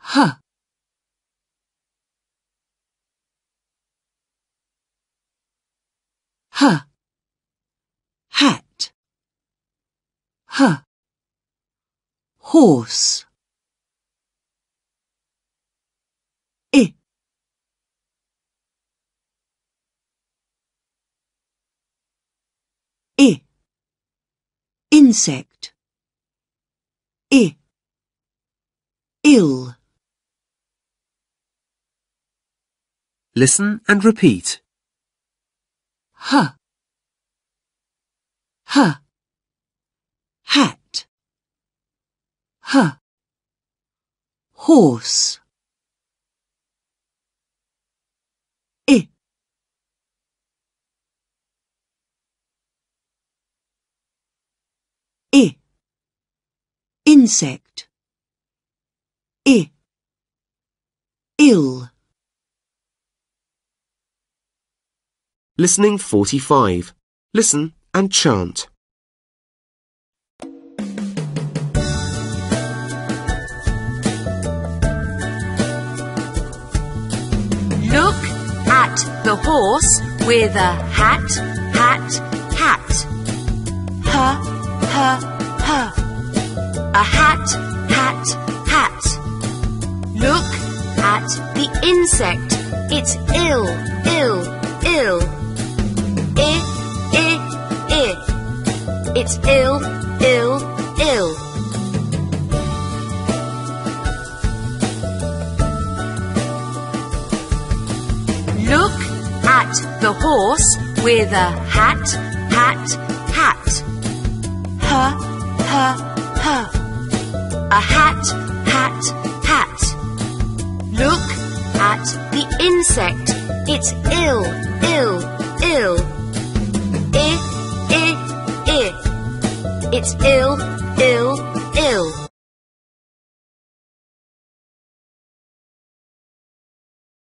H. H. Hat. H. Horse. I. I. Insect. I. Ill. Listen and repeat. H. H. Hat. H. Horse. I. I. Insect. I. Ill. Listening 45. Listen and chant. Look at the horse with a hat, hat, hat. H, h, h. A hat, hat, hat. Look at the insect. It's ill, ill, ill. I. It's ill, ill, ill. Look at the horse with a hat, hat, hat. H, h, h. A hat, hat, hat. Look at the insect. It's ill, ill, ill. I. It's ill, ill,